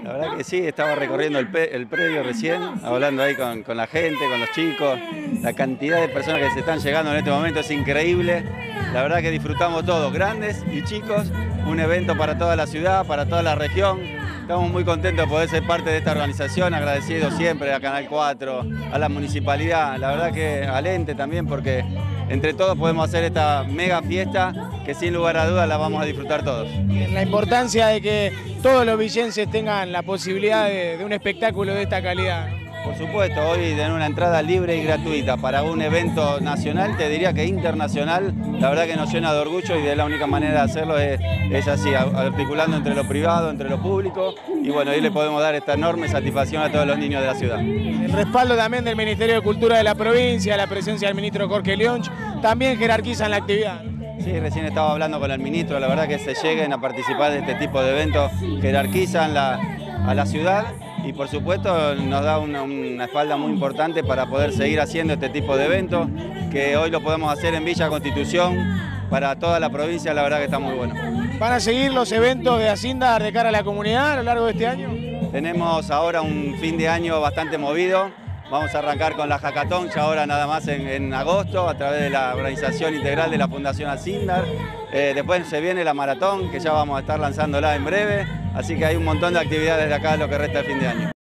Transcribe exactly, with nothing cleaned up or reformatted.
La verdad que sí, estaba recorriendo el, pe el predio recién, hablando ahí con, con la gente, con los chicos. La cantidad de personas que se están llegando en este momento es increíble. La verdad que disfrutamos todos, grandes y chicos, un evento para toda la ciudad, para toda la región. Estamos muy contentos de poder ser parte de esta organización, agradecidos siempre a Canal cuatro, a la municipalidad, la verdad que al ente también, porque entre todos podemos hacer esta mega fiesta que sin lugar a dudas la vamos a disfrutar todos. La importancia de que todos los villenses tengan la posibilidad de, de un espectáculo de esta calidad. Por supuesto, hoy den una entrada libre y gratuita para un evento nacional, te diría que internacional, la verdad que nos llena de orgullo y de la única manera de hacerlo es, es así, articulando entre lo privado, entre lo público, y bueno, ahí le podemos dar esta enorme satisfacción a todos los niños de la ciudad. El respaldo también del Ministerio de Cultura de la provincia, la presencia del ministro Jorge Leonch, también jerarquizan la actividad. Sí, recién estaba hablando con el ministro, la verdad que se lleguen a participar de este tipo de eventos, jerarquizan la, a la ciudad y por supuesto nos da una, una espalda muy importante para poder seguir haciendo este tipo de eventos, que hoy lo podemos hacer en Villa Constitución, para toda la provincia, la verdad que está muy bueno. ¿Van a seguir los eventos de Acindar de cara a la comunidad a lo largo de este año? Tenemos ahora un fin de año bastante movido. Vamos a arrancar con la Hackathon ya ahora nada más en, en agosto a través de la organización integral de la Fundación Acindar. Eh, después se viene la maratón que ya vamos a estar lanzándola en breve, así que hay un montón de actividades de acá lo que resta del fin de año.